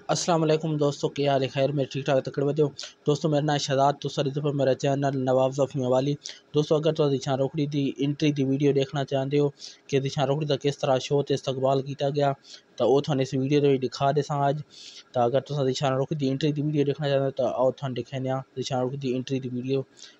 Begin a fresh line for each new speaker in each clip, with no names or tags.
अस्सलाम वालेकुम दोस्तों, क्या हाल है? खैर मैं ठीक ठाक तकड़ बदो दोस्तों। मेरा नाम शहजाद तो सर पर मेरा चैनल नवाब ज़फ़ी वाली दोस्तों। अगर तुम दिशा रोकड़ी दी इंट्री दी वीडियो देखना चाहते हो कि दिशा रोकड़ी का किस तरह शो ते इस्तकबाल किया गया तो वो थाने इस वीडियो में दिखा देसा अज। तो अगर तुम दिशा रोकड़ी दी इंट्री दी वीडियो देखना चाहते हो तो आओ थाने दिखाने दिशा रोकड़ी दी इंट्री दी वीडियो।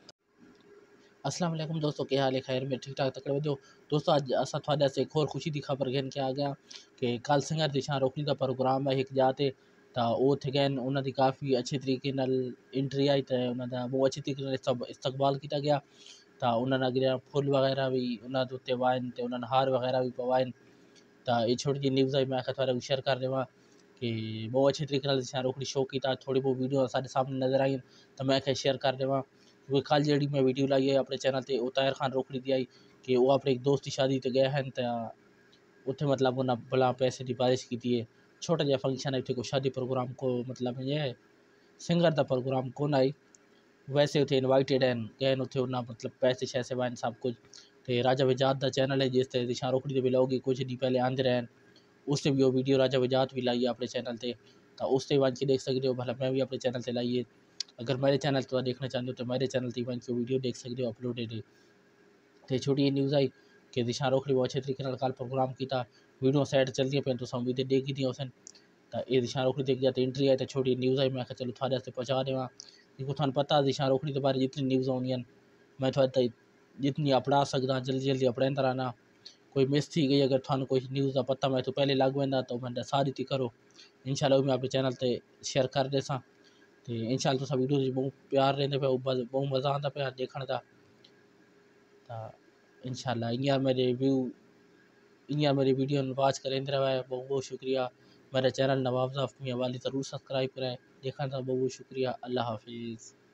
अस्सलाम वालेकुम दोस्तों, क्या हाल है? खैर मैं ठीक ठाक तकड़ बदो दोस्तों। अज असा थोड़े से एक और खुशी की खबर घेन के आ गया कि कल सिंगर दिशा रोकड़ी का प्रोग्राम है एक जाते तो वो थे गए उन्होंने काफ़ी अच्छे तरीके नाल इंट्री आई तो उन्होंने बहुत अच्छे तरीके नाल इस्तकबाल किया गया। तो उन्होंने अगर फुल वगैरह भी उन्होंने उत्ते वाइन तो उन्होंने हार वगैरह भी पवाइन। तो ये छोटी जी न्यूज़ आई मैं आखिर थोड़ा शेयर कर देवा कि बहुत अच्छे तरीके नाल दिशा रोकड़ी शो किया। थोड़ी बहुत वीडियो साढ़े सामने नज़र आई तो मैं आखिर शेयर कर देवा क्योंकि कल जी मैं वीडियो लाई है अपने चैनल पर उतायर खान रोकड़ी दी आई कि वो अपने एक दोस्त की शादी तो गए हैं तो उत्थे मतलब उन्हें भला पैसे की बारिश की है। छोटा जहा फंक्शन है, कोई शादी प्रोग्राम को मतलब ये है सिंगर का प्रोग्राम कौन आई वैसे उथे इनवाइटेड हैं गए उथे उन्हें मतलब पैसे शैसे वाइन सब कुछ। तो राजा वजात का चैनल है जिस तरह दिशा रोकड़ी भी लाओगी कुछ दी पहले आंदे रहन उससे भी वो वीडियो राजा वजात भी लाई है अपने चैनल पर। तो उससे वन के देख सकते हो भला मैं भी अपने चैनल पर लाई है। अगर मेरे चैनल तो देखना चाहते हो तो मेरे चैनल पर वन की वीडियो देख सकते हो अपलोडेड है। तो छोटी न्यूज़ आई कि दिशा रोकड़ी बहुत अच्छे तरीके कल प्रोग्राम किया वीडियो सैड चलती पे तो भी देखी थी उसन। तो ये दिशा रोकड़ी देख जाते इंट्री आई तो छोटी न्यूज़ आई मैं चलो थोड़े वास्ते पहुँचा देवा क्योंकि थानू पता दिशा रोकड़ी के बारे जितनी न्यूज़ आउंदियां मैं थोड़े जितनी अपड़ा सकदा जल्दी जल्दी अपड़ांदा रहना। कोई मिस थी गई अगर थानू कोई न्यूज़ का पता मैं तो पहले लग वेंदा तो मैं सारी थी करो इंशाल्लाह मैं अपने चैनल पर शेयर कर देसा। तो इंशाल्लाह तुसा वीडियो बहुत प्यार रेंदे पे बहुत मज़ा आता पे देखने का। तो इंशाल्लाह इ'यां मेरे व्यू इ'यां मेरी वीडियो वॉच करेंदे रहे बहुत बहुत शुक्रिया। मेरा चैनल नवाब ज़फ़ी वाली ज़रूर सब्सक्राइब करें। देखने का बहुत बहुत शुक्रिया। अल्लाह हाफिज़।